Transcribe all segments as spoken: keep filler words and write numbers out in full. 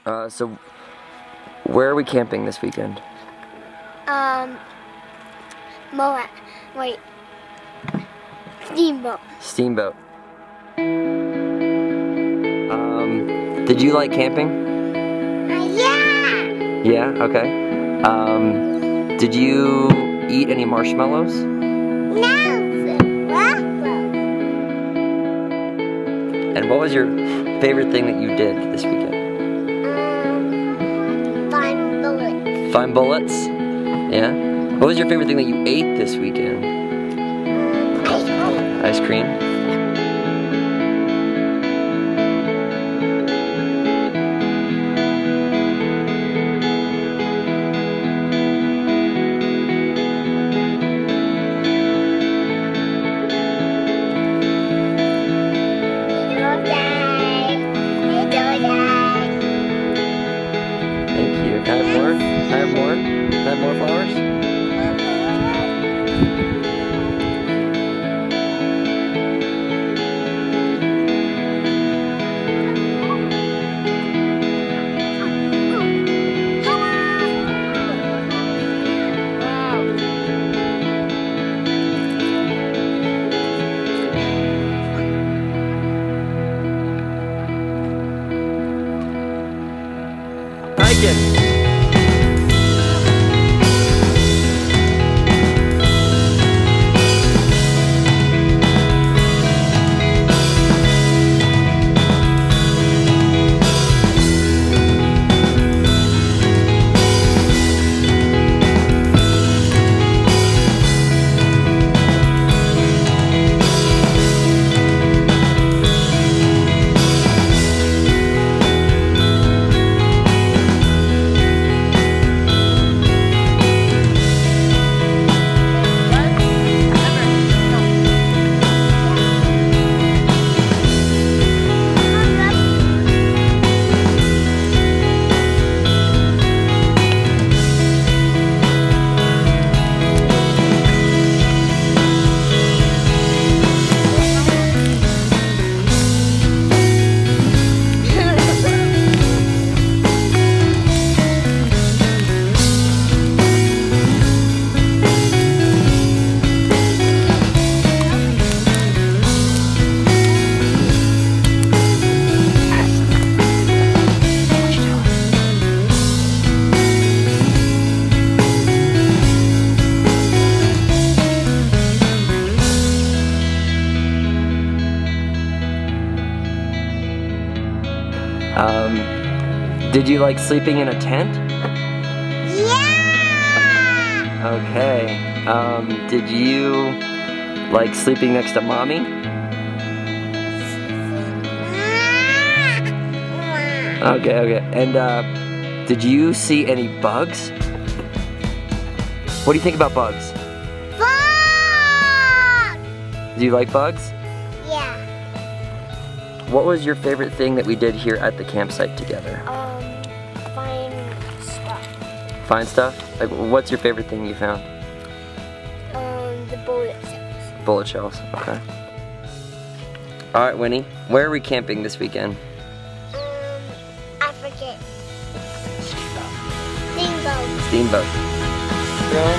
Uh, so, where are we camping this weekend? Um, Moat. Wait. Steamboat. Steamboat. Um, did you like camping? Uh, yeah! Yeah, okay. Um, did you eat any marshmallows? No! Waffles. And what was your favorite thing that you did this weekend? Um, find bullets. Find bullets? Yeah? What was your favorite thing that you ate this weekend? Ice cream. Ice cream? Thank you. Can I have more? Can I have more? Can I have more flowers? Hiking. Um, did you like sleeping in a tent? Yeah! Okay. Um, did you like sleeping next to mommy? Okay, okay. And uh, did you see any bugs? What do you think about bugs? Fuck! Do you like bugs? Yeah. What was your favorite thing that we did here at the campsite together? Um, find stuff. Find stuff? Like, what's your favorite thing you found? Um, the bullet shells. Bullet shells, okay. All right, Winnie, where are we camping this weekend? Um, I forget. Steamboat. Steamboat. Really?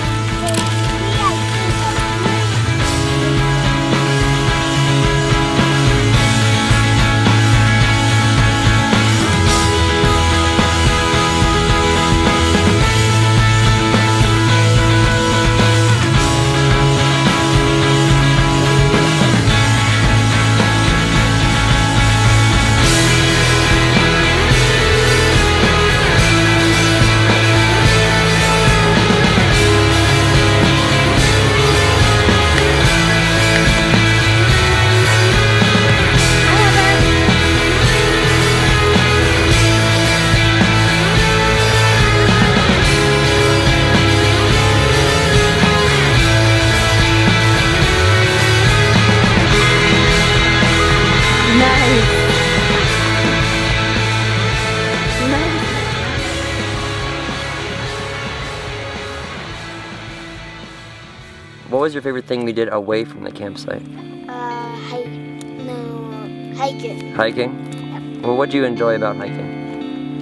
What was your favorite thing we did away from the campsite? Uh, hike, no, hiking. Hiking? Well, what do you enjoy about hiking?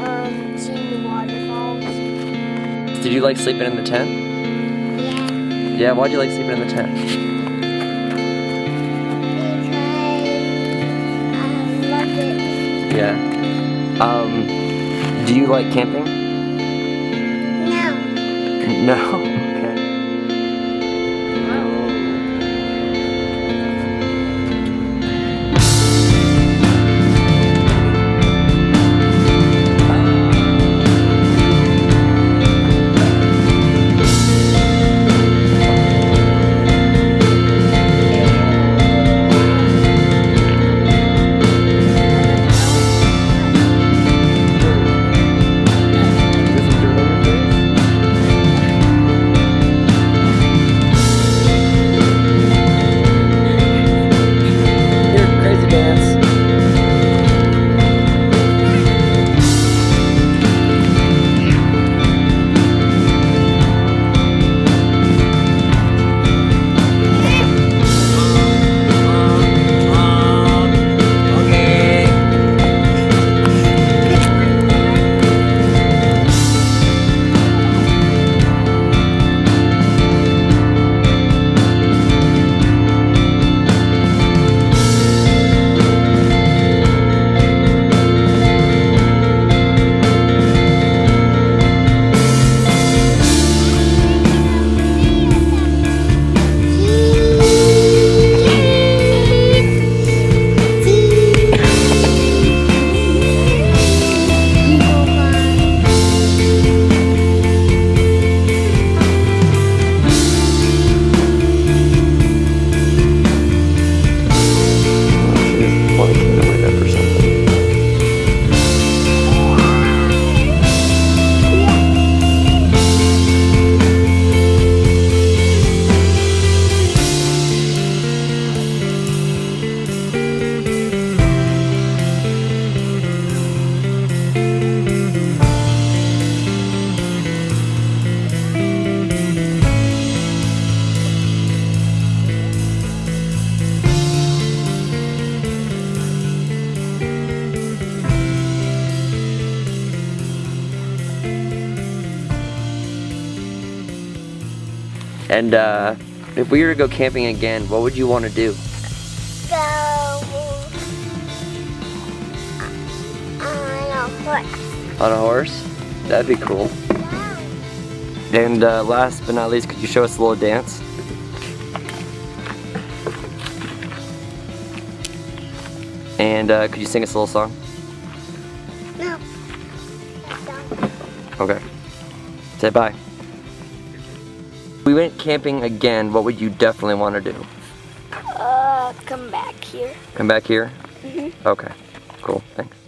um, seeing the waterfalls. Did you like sleeping in the tent? Yeah. Yeah, why'd you like sleeping in the tent? Because I loved it. Yeah. Um, do you like camping? No. No? Okay. And uh, if we were to go camping again, what would you want to do? Go on a horse. On a horse? That'd be cool. Wow. And uh, last but not least, could you show us a little dance? And uh, could you sing us a little song? No. That's done. Okay. Say bye. If we went camping again, what would you definitely want to do? Uh, come back here. Come back here? Mm-hmm. Okay. Cool. Thanks.